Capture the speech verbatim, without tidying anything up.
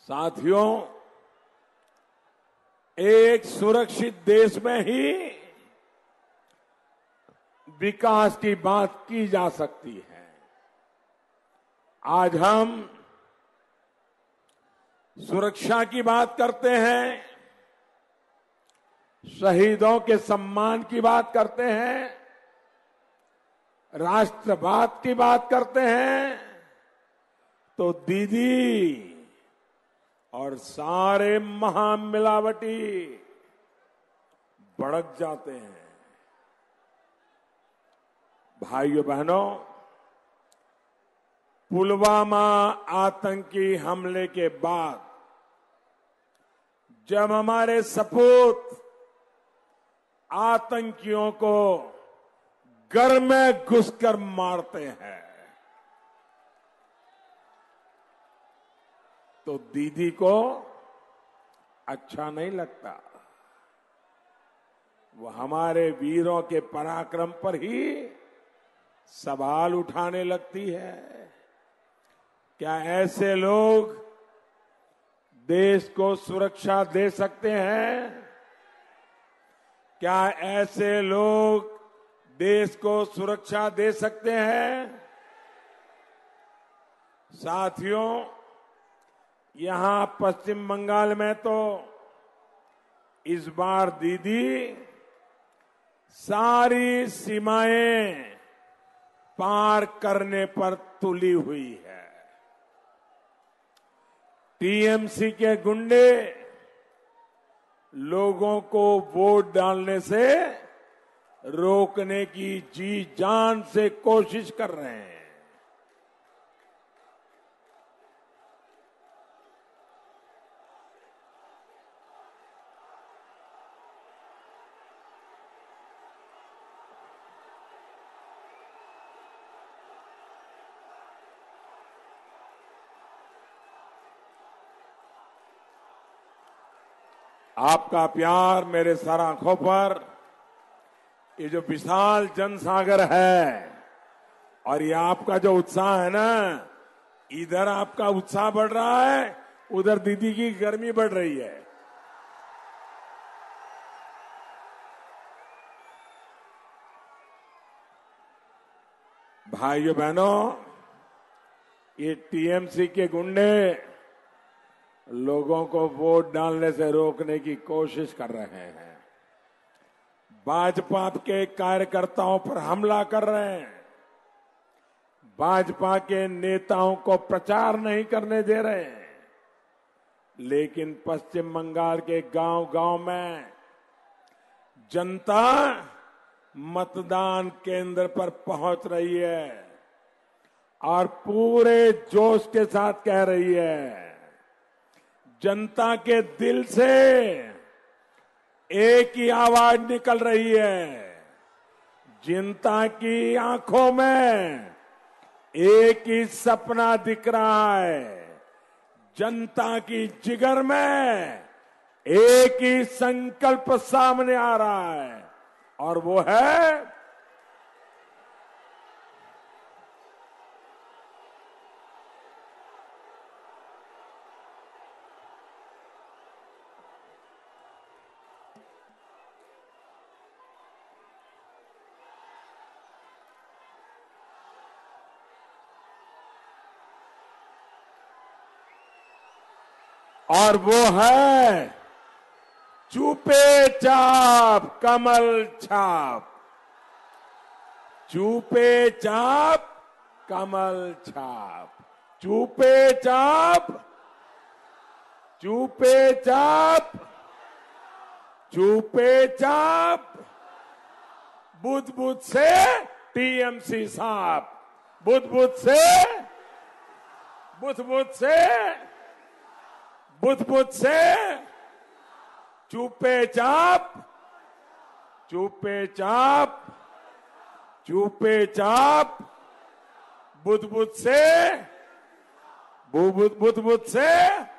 साथियों, एक सुरक्षित देश में ही विकास की बात की जा सकती है। आज हम सुरक्षा की बात करते हैं, शहीदों के सम्मान की बात करते हैं, राष्ट्रवाद की बात करते हैं, तो दीदी और सारे महामिलावटी भड़क जाते हैं। भाइयों बहनों, पुलवामा आतंकी हमले के बाद जब हमारे सपूत आतंकियों को घर में घुसकर मारते हैं, तो दीदी को अच्छा नहीं लगता। वो हमारे वीरों के पराक्रम पर ही सवाल उठाने लगती है। क्या ऐसे लोग देश को सुरक्षा दे सकते हैं? क्या ऐसे लोग देश को सुरक्षा दे सकते हैं? साथियों, यहां पश्चिम बंगाल में तो इस बार दीदी सारी सीमाएं पार करने पर तुली हुई है। टीएमसी के गुंडे लोगों को वोट डालने से रोकने की जी जान से कोशिश कर रहे हैं। आपका प्यार मेरे सर आंखों पर, ये जो विशाल जनसागर है और ये आपका जो उत्साह है ना, इधर आपका उत्साह बढ़ रहा है, उधर दीदी की गर्मी बढ़ रही है। भाइयों बहनों, ये टीएमसी के गुंडे लोगों को वोट डालने से रोकने की कोशिश कर रहे हैं। भाजपा के कार्यकर्ताओं पर हमला कर रहे हैं। भाजपा के नेताओं को प्रचार नहीं करने दे रहे हैं। लेकिन पश्चिम बंगाल के गांव-गांव में जनता मतदान केंद्र पर पहुंच रही है और पूरे जोश के साथ कह रही है, जनता के दिल से एक ही आवाज निकल रही है, जनता की आंखों में एक ही सपना दिख रहा है, जनता की जिगर में एक ही संकल्प सामने आ रहा है, और वो है और वो है चुपे चाप कमल छाप। चुपे चाप कमल छाप। चुपे चाप, चुपे चाप, चुपे चाप, बुध बुध से टीएमसी साहब, बुध बुध से, बुध बुध से, बुध बुध से, चुपे चाप, चुपे चाप, चुपे चाप, बुध बुध से, बुध बुध बुध से